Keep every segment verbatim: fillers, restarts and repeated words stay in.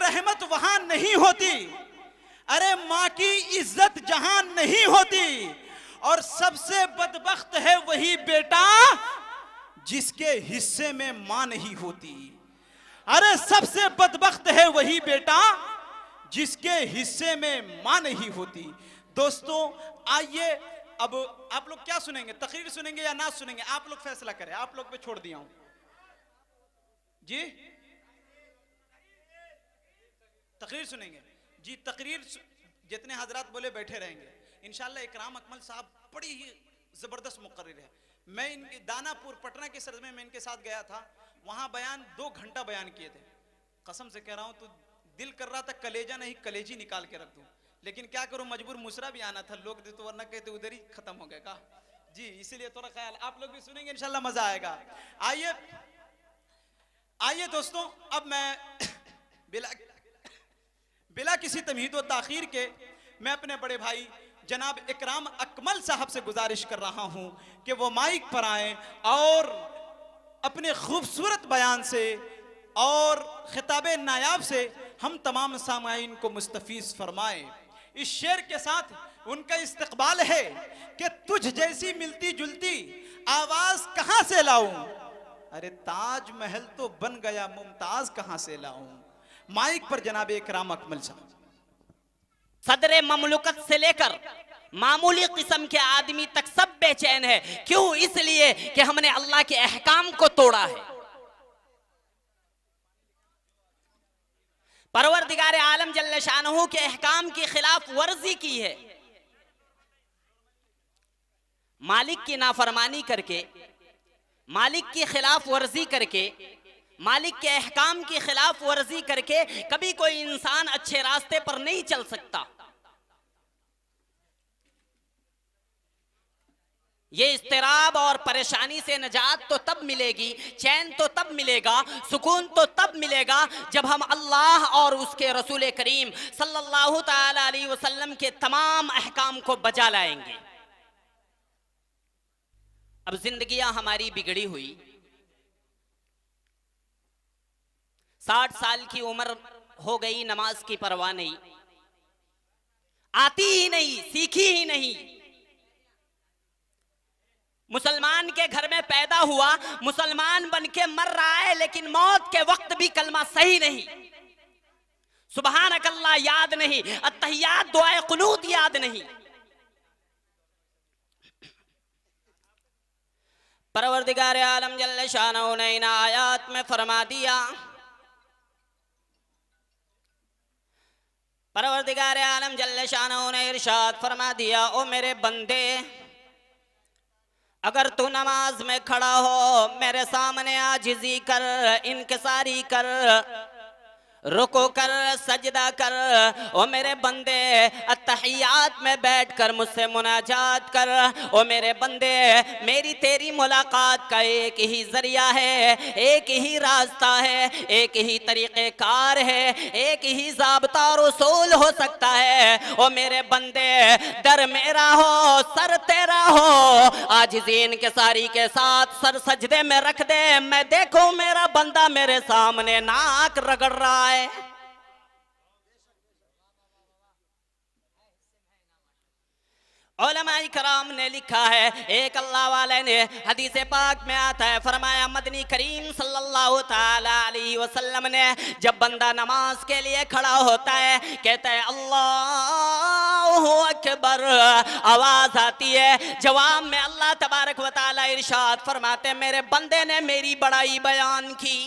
रहमत वहां नहीं होती, अरे माँ की इज्जत जहां नहीं होती। और सबसे बदबख्त है वही बेटा जिसके हिस्से में मां नहीं होती। अरे सबसे बदबख्त है वही बेटा जिसके हिस्से में मां नहीं होती। दोस्तों आइए, अब आप लोग क्या सुनेंगे, तकरीर सुनेंगे या नाच सुनेंगे, आप लोग फैसला करें, आप लोग पे छोड़ दिया हूं जी। तकरीर सुनेंगे जी, तकरीर जितने हजरात बोले बैठे रहेंगे इंशाल्लाह। इकराम अकमल साहब बड़ी ही जबरदस्त मुकर्रिर है। मैं इनके दानापुर पटना के सरजमे में इनके साथ गया था, वहां बयान दो घंटा बयान किए थे। कसम से कह रहा हूं, तो दिल कर रहा था कलेजा नहीं कलेजी निकाल के रख दूं, लेकिन क्या करूं, मजबूर मुसरा भी आना था, लोग तो वरना कहते उधर ही खत्म हो गया का जी। इसीलिए थोड़ा ख्याल, आप लोग भी सुनेंगे इंशाल्लाह, मजा आएगा। आइए आइए दोस्तों, अब मैं बिला बिला किसी तमहीद व ताखीर के मैं अपने बड़े भाई जनाब इकराम अकमल साहब से गुजारिश कर रहा हूं कि वो माइक पर आए और अपने खूबसूरत बयान से और खिताब नायाब से हम तमाम सामाईन को मुस्तफीज फरमाए। इस शेर के साथ उनका इस्तकबाल है कि तुझ जैसी मिलती जुलती आवाज कहां से लाऊं, अरे ताजमहल तो बन गया, मुमताज कहां से लाऊं। माइक पर जनाब इकराम अकमल साहब। सदरे ममलुकत से लेकर मामूली किस्म के आदमी तक सब बेचैन है। क्यों? इसलिए कि हमने अल्लाह के अहकाम को तोड़ा है। परवरदिगार आलम जल्ल शानहू के अहकाम की खिलाफ वर्जी की है। मालिक की नाफरमानी करके, मालिक की खिलाफ वर्जी करके, मालिक के अहकाम की खिलाफ वर्जी करके कभी कोई इंसान अच्छे रास्ते पर नहीं चल सकता। ये इस्तिराब और परेशानी से नजात तो तब मिलेगी, चैन तो तब मिलेगा, सुकून तो तब मिलेगा जब हम अल्लाह और उसके रसूल करीम सल्लल्लाहु ताला अलैहि वसल्लम के तमाम अहकाम को बजा लाएंगे। अब जिंदगियां हमारी बिगड़ी हुई, साठ साल की उम्र हो गई, नमाज की परवाह नहीं, आती ही नहीं, सीखी ही नहीं। मुसलमान के घर में पैदा हुआ, मुसलमान बन के मर रहा है, लेकिन मौत के वक्त भी कलमा सही नहीं, सुबहानकल्लाह याद नहीं, अत्तहियात दुआए कुनूत याद नहीं। परवरदिगार आलम जल्ल शानहू ने इन आयात में फरमा दिया, परवरदिगार आलम जल्ल शानहू ने इरशाद फरमा दिया, ओ मेरे बंदे, अगर तू नमाज में खड़ा हो, मेरे सामने आजिज़ी कर, इनकिसारी कर, रुको कर, सजदा कर। ओ मेरे बंदे, अत्तहियात में बैठकर मुझसे मुनाजात कर। ओ मेरे बंदे, मेरी तेरी मुलाकात का एक ही जरिया है, एक ही रास्ता है, एक ही तरीक़े कार है, एक ही ज़ाब्ता और उसूल हो सकता है। ओ मेरे बंदे, दर मेरा हो, सर तेरा हो, आजिज़ीन के सारी के साथ सर सजदे में रख दे, मैं देखूं मेरा बंदा मेरे सामने नाक रगड़ रहा है। उलमाए कराम ने लिखा है, एक अल्लाह वाले ने हदीस पाक में आता है, फरमाया मदनी करीम सल्लल्लाहु ताला अलैहि वसल्लम ने जब बंदा नमाज के लिए खड़ा होता है, कहता है अल्लाहु अकबर, आवाज आती है, जवाब में अल्लाह तबारक व तआला इरशाद फरमाते, मेरे बंदे ने मेरी बड़ाई बयान की।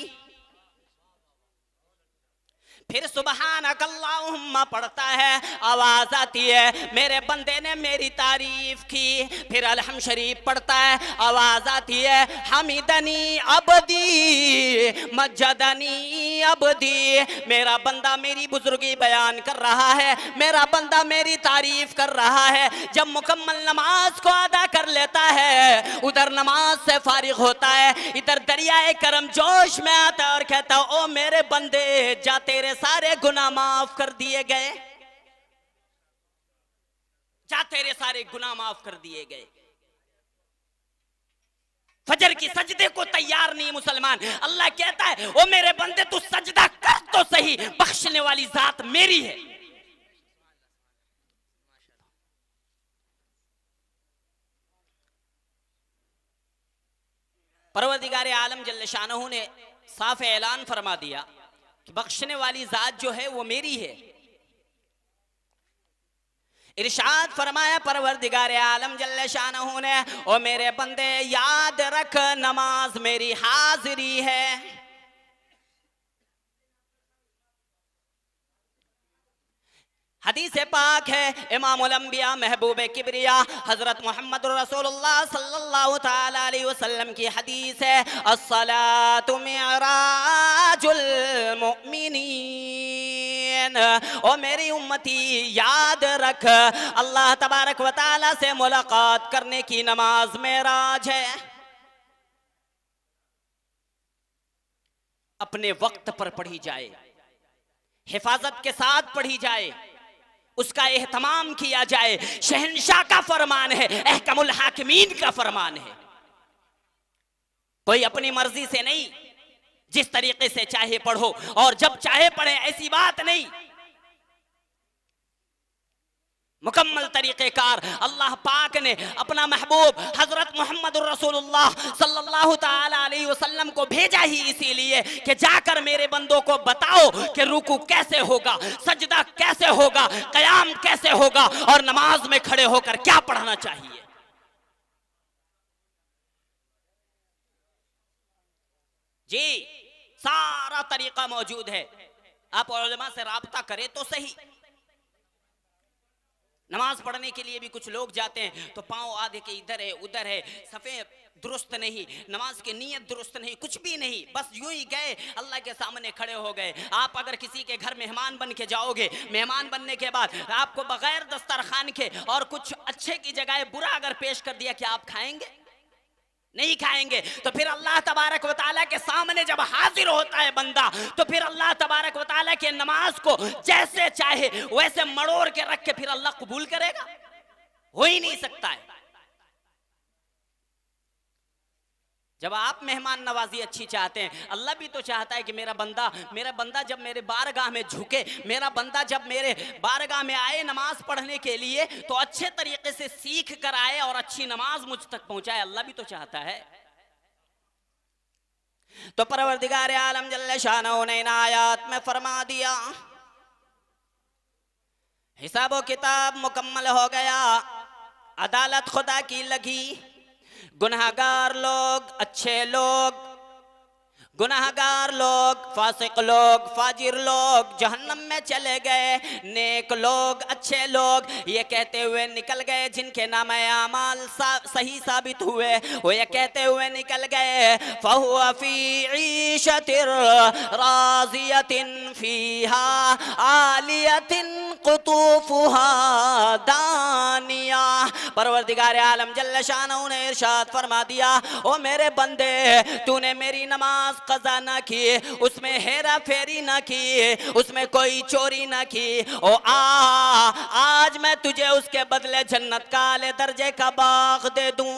फिर सुबहानक अल्लाहुम्मा पढ़ता है, आवाज आती है, मेरे बंदे ने मेरी तारीफ की। फिर अलहम शरीफ पढ़ता है, आवाज आती है, हमीदनी अबदी मज्जदनी अबदी, मेरा बंदा मेरी बुजुर्गी बयान कर रहा है, मेरा बंदा मेरी तारीफ कर रहा है। जब मुकम्मल नमाज को अदा कर लेता है, उधर नमाज से फारिग होता है, इधर दरियाए करम जोश में आता है और कहता है, ओ मेरे बंदे, जा तेरे सारे गुनाह माफ कर दिए गए, जा तेरे सारे गुनाह माफ कर दिए गए। फजर की सजदे को तैयार नहीं मुसलमान। अल्लाह कहता है ओ मेरे बंदे तू सजदा कर तो सही, बख्शने वाली जात मेरी है। परवरदिगार आलम जल्ल शानहू ने साफ ऐलान फरमा दिया कि बख्शने वाली जात जो है वो मेरी है। इरशाद फरमाया परवरदिगार आलम जल्ल शानहू ने, ओ मेरे बंदे याद रख नमाज मेरी हाजिरी है। हदीस पाक है इमामुल अंबिया महबूब किबरिया हजरत मोहम्मद रसूलुल्लाह सल्लल्लाहु ताला अलैहि वसल्लम की हदीस है, अस्सलातु मिअराजुल मुमिनीन। ओ मेरी उम्मती याद रख, अल्लाह तबारक व तआला से मुलाकात करने की नमाज मेराज है। अपने वक्त पर पढ़ी जाए, हिफाजत के साथ पढ़ी जाए, उसका एहतमाम किया जाए। शहंशाह का फरमान है, अहकमुल हाकिमीन का फरमान है। कोई अपनी मर्जी से नहीं, जिस तरीके से चाहे पढ़ो और जब चाहे पढ़े, ऐसी बात नहीं। मुकम्मल तरीक़ेकार अल्लाह पाक ने अपना महबूब हजरत मोहम्मद रसूलुल्लाह सल्लल्लाहु ताला अलैहि वसल्लम को भेजा ही इसीलिए कि जाकर मेरे बंदों को बताओ कि रुकू कैसे होगा, सजदा कैसे होगा, क़याम कैसे होगा और नमाज में खड़े होकर क्या पढ़ना चाहिए। जी सारा तरीका मौजूद है, आप उलमा से राब्ता करें तो सही। नमाज पढ़ने के लिए भी कुछ लोग जाते हैं तो पांव आधे के इधर है उधर है, सफ़े दुरुस्त नहीं, नमाज की नीयत दुरुस्त नहीं, कुछ भी नहीं, बस यूं ही गए अल्लाह के सामने खड़े हो गए। आप अगर किसी के घर मेहमान बन के जाओगे, मेहमान बनने के बाद आपको बगैर दस्तरखान के और कुछ अच्छे की जगह बुरा अगर पेश कर दिया, क्या आप खाएंगे? नहीं खाएंगे। तो फिर अल्लाह तबारक व तआला के सामने जब हाजिर होता है बंदा, तो फिर अल्लाह तबारक व तआला के नमाज को जैसे चाहे वैसे मड़ोड़ के रख के फिर अल्लाह कबूल करेगा? हो ही नहीं सकता है। जब आप मेहमान नवाजी अच्छी चाहते हैं, अल्लाह भी तो चाहता है कि मेरा बंदा मेरा बंदा जब मेरे बारगाह में झुके, मेरा बंदा जब मेरे बारगाह में आए नमाज पढ़ने के लिए, तो अच्छे तरीके से सीख कर आए और अच्छी नमाज मुझ तक पहुंचाए। अल्लाह भी तो चाहता है। तो परवरदिगार आलम जल्ल शानहू ने इन आयात में फरमा दिया, हिसाब किताब मुकम्मल हो गया, अदालत खुदा की लगी, गुनहगार लोग अच्छे लोग, गुनहगार लोग फासिक लोग फाजिर लोग जहन्नम में चले गए, नेक लोग अच्छे लोग ये कहते हुए निकल गए, जिनके नाम आमाल सा, सही साबित हुए, वो ये कहते हुए निकल गए, फहुवा फी ईशतिर राज़ियतिन फीहा आलियतिन कुतूफुहा दानिया। परवरदिगार आलम जल्ल शानहू ने इरशाद फरमा दिया, ओ मेरे बंदे तूने मेरी नमाज कज़ा ना की, उसमें हेरा फेरी ना की, उसमें कोई चोरी ना की, ओ आ आज मैं तुझे उसके बदले जन्नत का आले दर्जे का बाग दे दूं।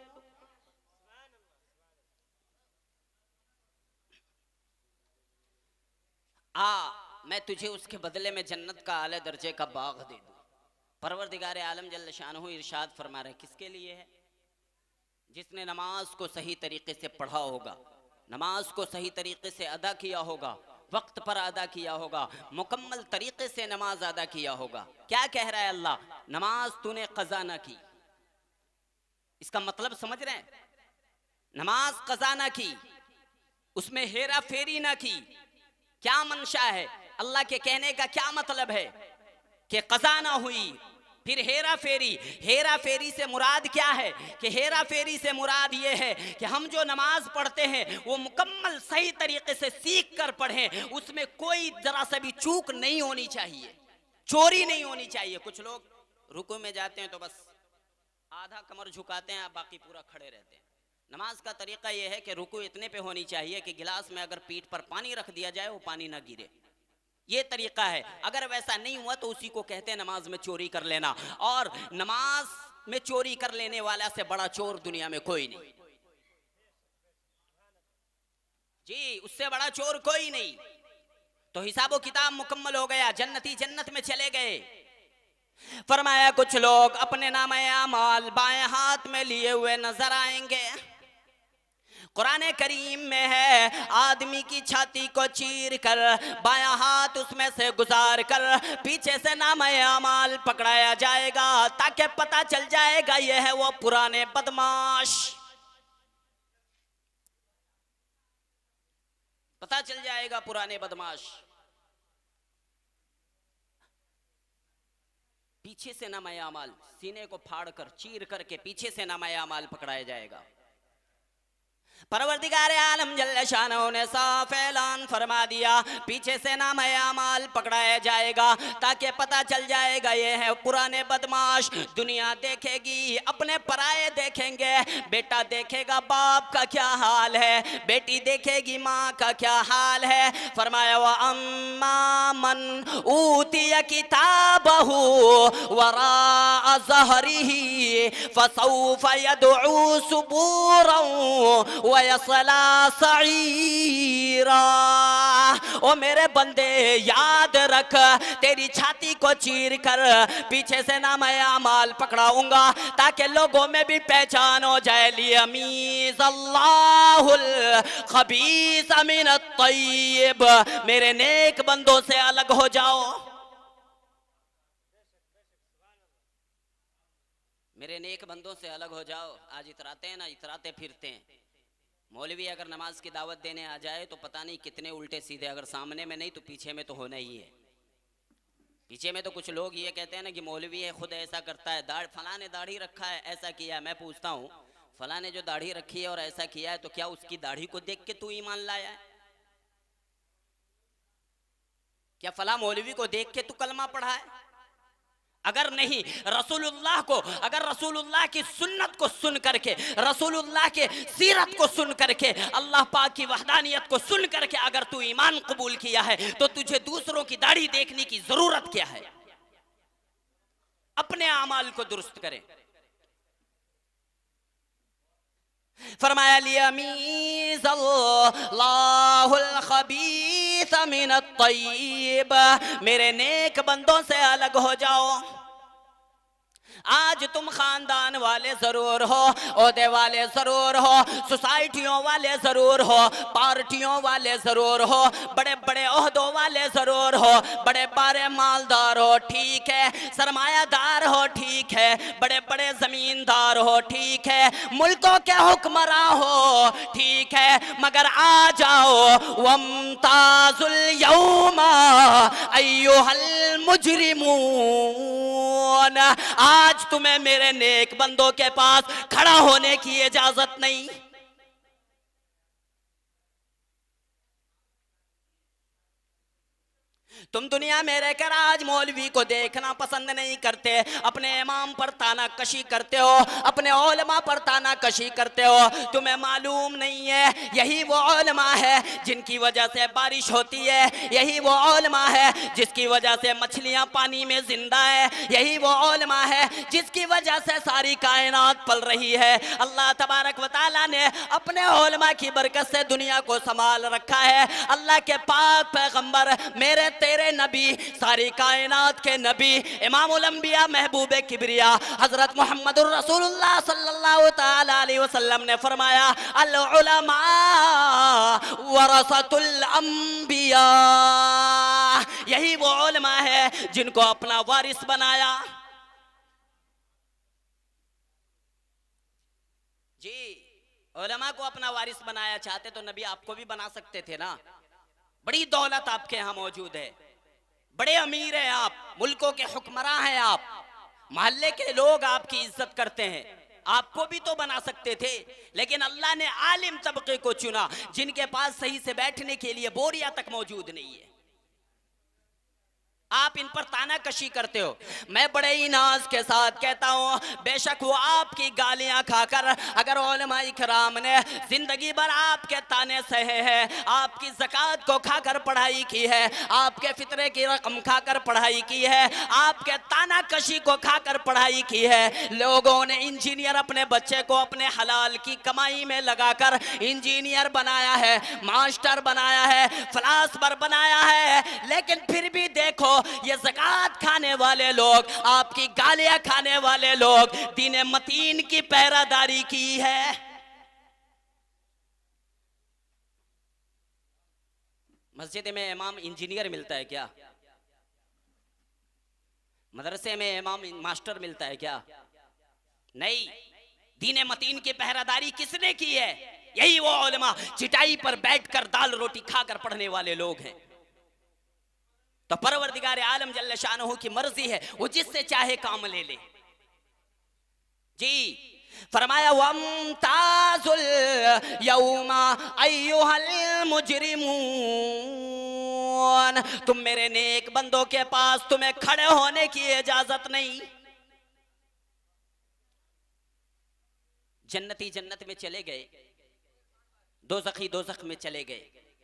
आ मैं तुझे उसके बदले में जन्नत का आले दर्जे का बाग दे दूं। परवरदिगार आलम जल्ल शानहू इरशाद फरमा रहे, किसके लिए है? जिसने नमाज को सही तरीके से पढ़ा होगा, नमाज को सही तरीके से अदा किया होगा, वक्त पर अदा किया होगा, मुकम्मल तरीके से नमाज अदा किया होगा। क्या कह रहा है अल्लाह? नमाज तूने कज़ा ना की, इसका मतलब समझ रहे हैं? नमाज कज़ा ना की, उसमें हेरा फेरी ना की। क्या मंशा है? अल्लाह के कहने का क्या मतलब है कि कज़ा ना हुई, फिर हेरा फेरी। हेरा फेरी से मुराद क्या है? कि हेरा फेरी से मुराद ये है कि हम जो नमाज पढ़ते हैं वो मुकम्मल सही तरीके से सीख कर पढ़ें, उसमें कोई जरा सा भी चूक नहीं होनी चाहिए, चोरी नहीं होनी चाहिए। कुछ लोग रुकू में जाते हैं तो बस आधा कमर झुकाते हैं, बाकी पूरा खड़े रहते हैं। नमाज का तरीका यह है कि रुकू इतने पे होनी चाहिए कि गिलास में अगर पीठ पर पानी रख दिया जाए वो पानी ना गिरे, ये तरीका है। अगर वैसा नहीं हुआ तो उसी को कहते हैं नमाज में चोरी कर लेना। और नमाज में चोरी कर लेने वाला से बड़ा चोर दुनिया में कोई नहीं। जी, उससे बड़ा चोर कोई नहीं। तो हिसाबो किताब मुकम्मल हो गया, जन्नती जन्नत में चले गए। फरमाया कुछ लोग अपने नामे अमाल बाएं हाथ में लिए हुए नजर आएंगे। कुरान करीम में है, आदमी की छाती को चीर कर बायां हाथ उसमें से गुजार कर पीछे से नामे अमाल पकड़ाया जाएगा, ताकि पता चल जाएगा यह है वो पुराने बदमाश। पता चल जाएगा पुराने बदमाश। पीछे से नामे अमाल, सीने को फाड़ कर चीर करके पीछे से नामे अमाल पकड़ाया जाएगा। परवरदिगार आलम जल्ल शानहू ने साफ ऐलान फरमा दिया, पीछे से नाम अमाल पकड़ाया जाएगा, ताकि पता चल जाएगा ये है पुराने बदमाश। दुनिया देखेगी, अपने पराये देखेंगे, बेटा देखेगा बाप का क्या हाल है, बेटी देखेगी माँ का क्या हाल है। फरमाया व अम्मा मन ऊतिया किताबहू वरा ज़हरिही फसौफ यदउ सुबूरन वयसला सईरा। ओ मेरे बंदे याद रख, तेरी छाती को चीर कर पीछे से नाम अमाल पकड़ाऊंगा, ताकि लोगों में भी पहचान हो जाए। लियमीज़ अल्लाहुल खबीस मिनत तय्यिब, मेरे नेक बंदों से अलग हो जाओ। मेरे नेक बंदों से अलग हो जाओ। आज इतराते हैं ना, इतराते फिरते हैं। मौलवी अगर नमाज की दावत देने आ जाए तो पता नहीं कितने उल्टे सीधे, अगर सामने में नहीं तो पीछे में तो होना ही है। पीछे में तो कुछ लोग ये कहते हैं ना कि मौलवी है, खुद ऐसा करता है, दाढ़ फलां ने दाढ़ी रखा है, ऐसा किया है। मैं पूछता हूँ, फलां ने जो दाढ़ी रखी है और ऐसा किया है, तो क्या उसकी दाढ़ी को देख के तू ईमान लाया है? क्या फलां मौलवी को देख के तू कलमा पढ़ा है? अगर नहीं, रसूलुल्लाह को, अगर रसूलुल्लाह की सुन्नत को सुन करके, रसूलुल्लाह के सीरत को सुन करके, अल्लाह पाक की वहदानियत को सुन करके अगर तू ईमान कबूल किया है, तो तुझे दूसरों की दाढ़ी देखने की जरूरत क्या है? अपने अमाल को दुरुस्त करें। फरमाया लियमीज़ अल्लाहुल खबीस मिनत तय्यिब, मेरे नेक बंदों से अलग हो जाओ। आज तुम खानदान वाले जरूर हो, ओहदे वाले जरूर हो, सोसाइटियों वाले जरूर हो, पार्टियों वाले जरूर हो, बड़े बड़े ओहदों वाले जरूर हो, बड़े बड़े मालदार हो, ठीक है, सरमायादार हो, ठीक है, बड़े बड़े जमींदार हो, ठीक है, मुल्कों के हुक्मरां हो, ठीक है, मगर आ जाओ वम्ताजुल यौमा अय्युहल मुजरिमून, आज तुम्हें मेरे नेक बंदों के पास खड़ा होने की इजाजत नहीं। तुम दुनिया में रहकर आज मौलवी को देखना पसंद नहीं करते, अपने इमाम पर ताना कशी करते हो, अपने उलमा पर ताना कशी करते हो। तुम्हें मालूम नहीं है यही वो उलमा है जिनकी वजह से बारिश होती है, यही वो उलमा है जिसकी वजह से मछलियां पानी में जिंदा है, यही वो उलमा है जिसकी वजह से सारी कायनात पल रही है। अल्लाह तबारक व तआला ने अपने उलमा की बरकत से दुनिया को संभाल रखा है। अल्लाह के पाक पैगंबर, मेरे तेरे नबी, सारी कायनात के नबी, इमामुल अंबिया, महबूबे किबरिया हजरत मोहम्मदुर रसूलुल्लाह सल्लल्लाहु तआला अलैहि वसल्लम ने फरमाया, अल उलमा वरसतुल अंबिया, यही वो उलमा है जिनको अपना वारिस बनाया। जी, उलमा को अपना वारिस बनाया, चाहते तो नबी आपको भी बना सकते थे ना। बड़ी दौलत आपके यहाँ मौजूद है, बड़े अमीर हैं आप, मुल्कों के हुक्मरां हैं आप, मोहल्ले के लोग आपकी इज्जत करते हैं, आपको भी तो बना सकते थे। लेकिन अल्लाह ने आलिम तबके को चुना जिनके पास सही से बैठने के लिए बोरिया तक मौजूद नहीं है। आप इन पर ताना कशी करते हो। मैं बड़े ही नाज के साथ कहता हूँ, बेशक वो आपकी गालियां खाकर, अगर उलमा इकराम ने जिंदगी भर आपके ताने सहे हैं, आपकी ज़कात को खाकर पढ़ाई की है, आपके फितरे की रकम खाकर पढ़ाई की है, आपके ताना कशी को खाकर पढ़ाई की है, लोगों ने इंजीनियर अपने बच्चे को अपने हलाल की कमाई में लगाकर इंजीनियर बनाया है, मास्टर बनाया है, फलासफर बनाया है, लेकिन फिर भी देखो ये ज़कात खाने वाले लोग, आपकी गालियां खाने वाले लोग दीन मतीन की पहरादारी की है। मस्जिद में इमाम इंजीनियर मिलता है क्या? मदरसे में इमाम मास्टर मिलता है क्या? नहीं। दीन मतीन की पहरादारी किसने की है? यही वो उलमा चिटाई पर बैठकर दाल रोटी खाकर पढ़ने वाले लोग हैं। तो परवरदिगार आलम जल्ल शानहू की मर्जी है, वो जिससे चाहे काम ले ले। जी फरमाया वमताजुल यौमा अय्युहल मुजरिमून, तुम मेरे नेक बंदों के पास तुम्हें खड़े होने की इजाजत नहीं। जन्नती जन्नत में चले गए, दोज़खी दोज़ख में चले गए।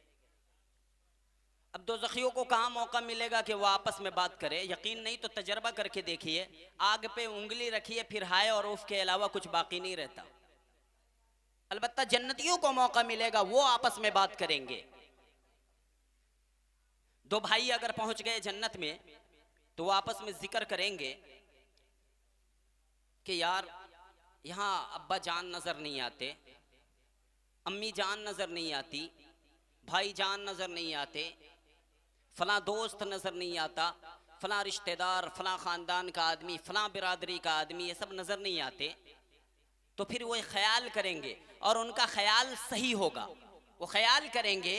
अब दोज़खियों को कहाँ मौका मिलेगा कि वो आपस में बात करें? यकीन नहीं तो तजर्बा करके देखिए, आग पे उंगली रखिए, फिर हाय और उफ के अलावा कुछ बाकी नहीं रहता। अलबत्ता जन्नतियों को मौका मिलेगा, वो आपस में बात करेंगे। दो भाई अगर पहुंच गए जन्नत में तो वो आपस में जिक्र करेंगे कि यार यहाँ अब्बा जान नजर नहीं आते, अम्मी जान नजर नहीं आती, भाई जान नजर नहीं आते, फला दोस्त नजर नहीं आता, फला रिश्तेदार, फला खानदान का आदमी, फला बिरादरी का आदमी, ये सब नजर नहीं आते। तो फिर वो ख्याल करेंगे और उनका ख्याल सही होगा। वो ख्याल करेंगे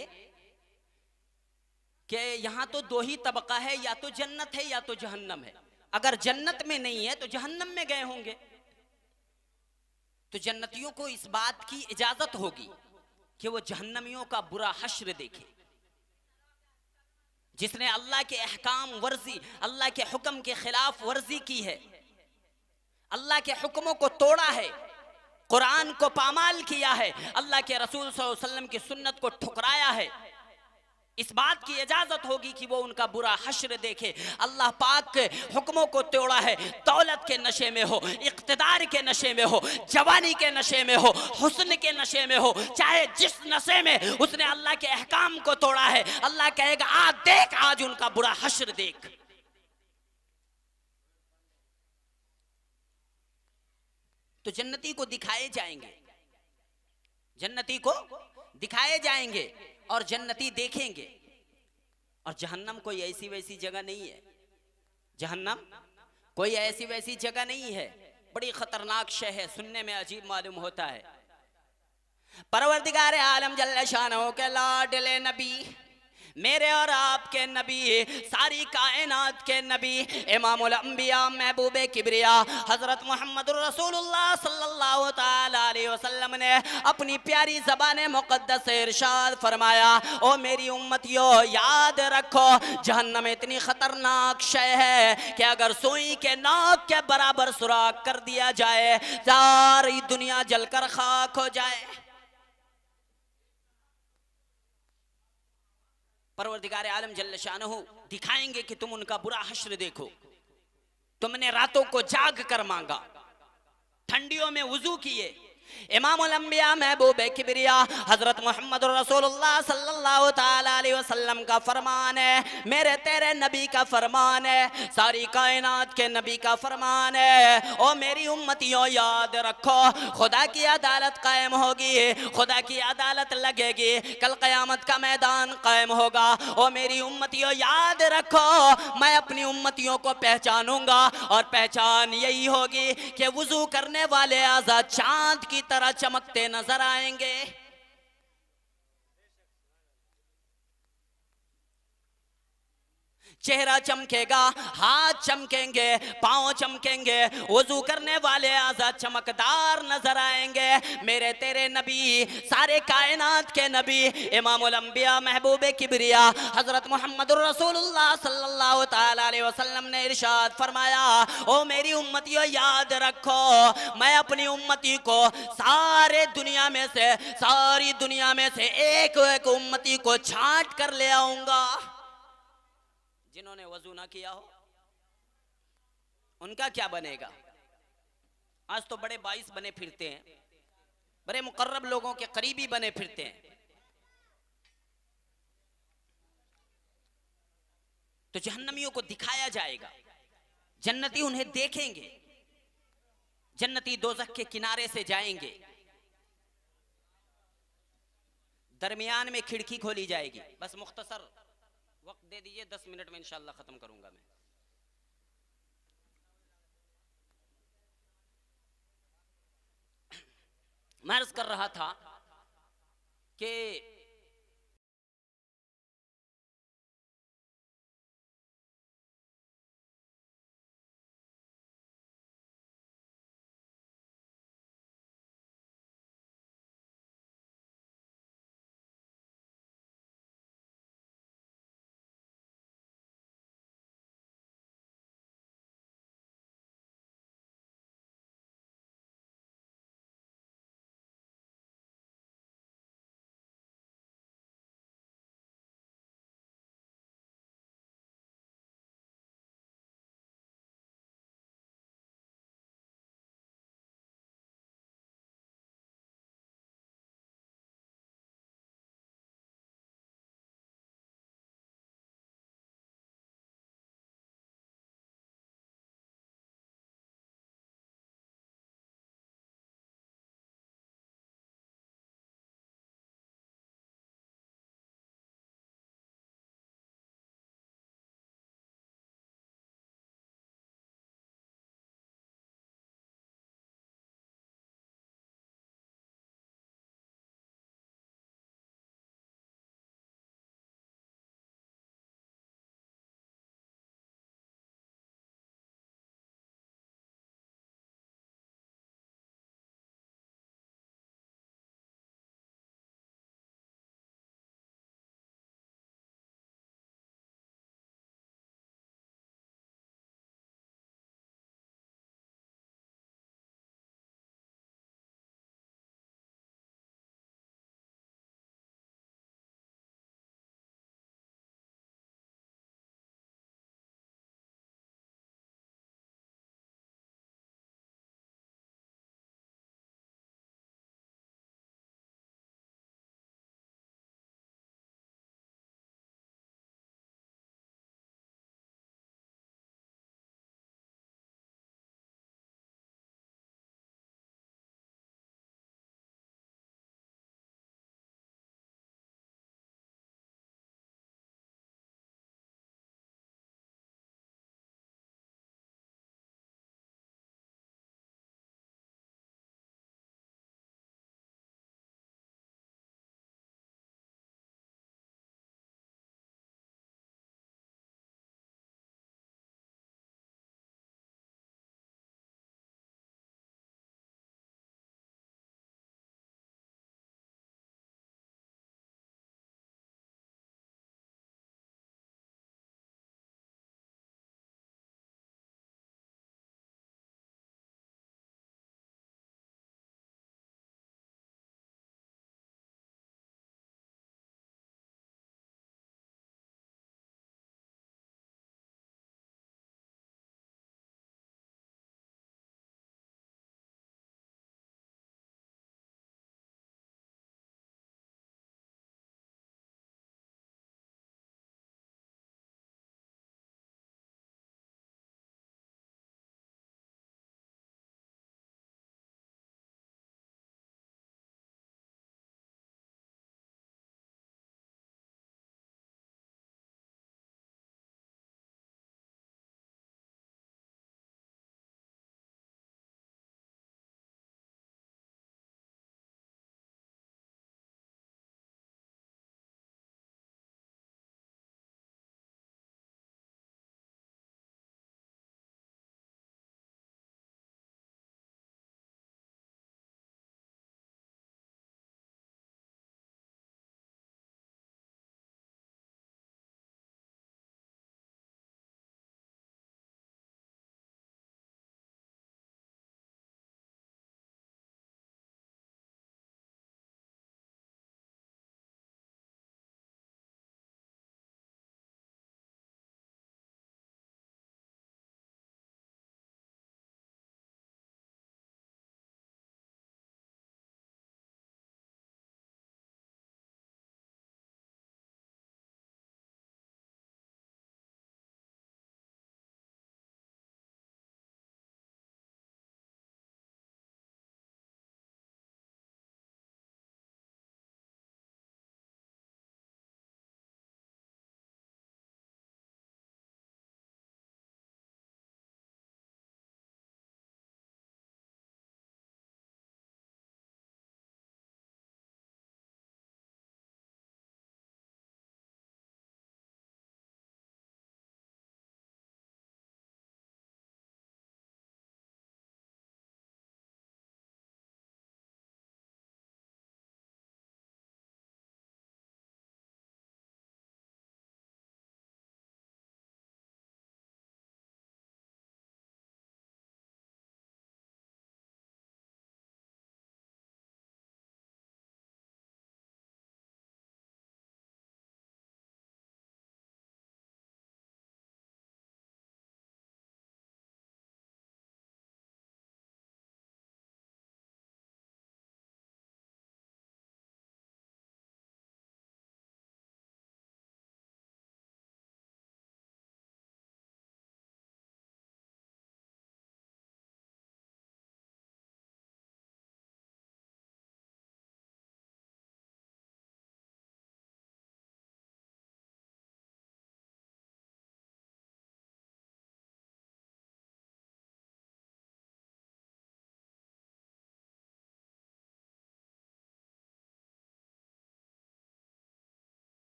कि यहाँ तो दो ही तबका है, या तो जन्नत है या तो जहन्नम है। अगर जन्नत में नहीं है तो जहन्नम में गए होंगे। तो जन्नतियों को इस बात की इजाजत होगी कि वो जहन्नमियों का बुरा हश्र देखे। जिसने अल्लाह के अहकाम वर्जी, अल्लाह के हुक्म के खिलाफ वर्जी की है, अल्लाह के हुक्मों को तोड़ा है, कुरान को पामाल किया है, अल्लाह के रसूल सल्लल्लाहु अलैहि वसल्लम की सुन्नत को ठुकराया है, इस बात की इजाजत होगी कि वो उनका बुरा हश्र देखे। अल्लाह पाक के हुक्मों को तोड़ा है, दौलत के नशे में हो, इक़्तिदार के नशे में हो, जवानी के नशे में हो, हुस्न के नशे में हो, चाहे जिस नशे में उसने अल्लाह के अहकाम को तोड़ा है, अल्लाह कहेगा आ देख, आज उनका बुरा हश्र देख। तो जन्नती को दिखाए जाएंगे, जन्नती को दिखाए जाएंगे और जन्नती देखेंगे। और जहन्नम कोई ऐसी वैसी जगह नहीं है, जहन्नम कोई ऐसी वैसी जगह नहीं है, बड़ी खतरनाक शय है, सुनने में अजीब मालूम होता है। परवरदिगार आलम जल्ल शानहू के लाडले नबी, मेरे और आपके नबी, सारी कायनात के नबी, इमामुल अंबिया, महबूबे किबरिया हजरत मोहम्मद रसूलुल्लाह सल्लल्लाहु ताला अलैहि वसल्लम ने अपनी प्यारी ज़बान मुक़द्दस से इरशाद फरमाया, ओ मेरी उम्मतियों याद रखो, जहन्नम इतनी खतरनाक शय है कि अगर सुई के नाक के बराबर सुराख कर दिया जाए, सारी दुनिया जलकर खाक हो जाए। परवरदिगार आलम जल्ल शानहू दिखाएंगे कि तुम उनका बुरा हश्र देखो। तुमने रातों को जाग कर मांगा, ठंडियों में वुजू किए। इमामुल अंबिया महबूब किबरिया हजरत मोहम्मद रसूलुल्लाह सल्लल्लाहु ताला अलैहि वसल्लम का फरमान है, मेरे तेरे नबी का फरमान है, सारी कायनात के नबी का फरमान है, ओ मेरी उम्मतियों याद रखो, खुदा की अदालत कायम होगी, खुदा की अदालत लगेगी, कल क़यामत का मैदान कायम होगा। ओ मेरी उम्मतियों याद रखो, मैं अपनी उम्मतियों को पहचानूंगा और पहचान यही होगी कि वुजू करने वाले आज़ा चांद की तरह चमकते नजर आएंगे। चेहरा चमकेगा, हाथ चमकेंगे, पांव चमकेंगे, वजू करने वाले आज़ा चमकदार नजर आएंगे। मेरे तेरे नबी, सारे कायनात के नबी, इमामुल अंबिया, महबूबे किबरिया हजरत मोहम्मदुर रसूलुल्लाह सल्लल्लाहु ताला अलैहि वसल्लम ने इरशाद फरमाया, ओ मेरी उम्मतियों याद रखो, मैं अपनी उम्मती को सारे दुनिया में से, सारी दुनिया में से एक एक उम्मती को छांट कर ले आऊंगा। जिन्होंने वजू ना किया हो उनका क्या बनेगा? आज तो बड़े बाईस बने फिरते हैं, बड़े मुकर्रब लोगों के करीबी बने फिरते हैं। तो जहन्नमियों को दिखाया जाएगा, जन्नती उन्हें देखेंगे, जन्नती दोज़ख के किनारे से जाएंगे, दरमियान में खिड़की खोली जाएगी। बस मुख्तसर वक्त दे दीजिए, दस मिनट में इंशाअल्लाह खत्म करूंगा मैं। मैं अर्ज कर रहा था कि